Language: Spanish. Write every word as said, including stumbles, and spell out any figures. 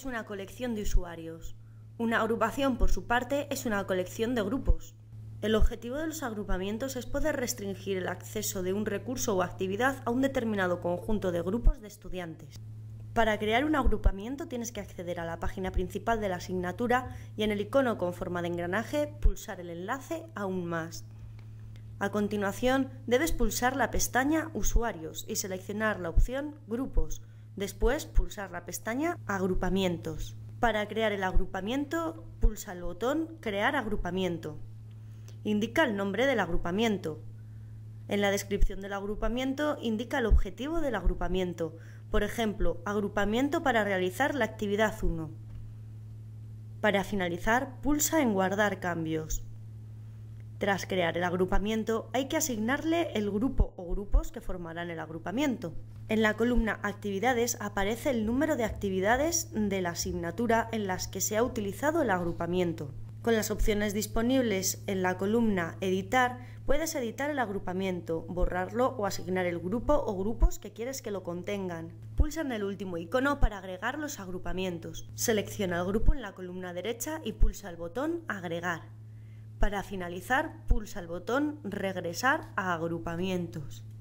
es una colección de usuarios. Una agrupación, por su parte, es una colección de grupos. El objetivo de los agrupamientos es poder restringir el acceso de un recurso o actividad a un determinado conjunto de grupos de estudiantes. Para crear un agrupamiento tienes que acceder a la página principal de la asignatura y en el icono con forma de engranaje pulsar el enlace Aún más. A continuación, debes pulsar la pestaña Usuarios y seleccionar la opción Grupos. Después, pulsar la pestaña Agrupamientos. Para crear el agrupamiento, pulsa el botón Crear agrupamiento. Indica el nombre del agrupamiento. En la descripción del agrupamiento, indica el objetivo del agrupamiento. Por ejemplo, agrupamiento para realizar la actividad uno. Para finalizar, pulsa en Guardar cambios. Tras crear el agrupamiento, hay que asignarle el grupo o grupos que formarán el agrupamiento. En la columna Actividades aparece el número de actividades de la asignatura en las que se ha utilizado el agrupamiento. Con las opciones disponibles en la columna Editar, puedes editar el agrupamiento, borrarlo o asignar el grupo o grupos que quieres que lo contengan. Pulsa en el último icono para agregar los agrupamientos. Selecciona el grupo en la columna derecha y pulsa el botón Agregar. Para finalizar, pulsa el botón Regresar a agrupamientos.